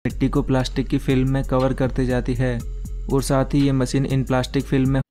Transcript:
मिट्टी को प्लास्टिक की फिल्म में कवर करते जाती है और साथ ही ये मशीन इन प्लास्टिक फिल्म में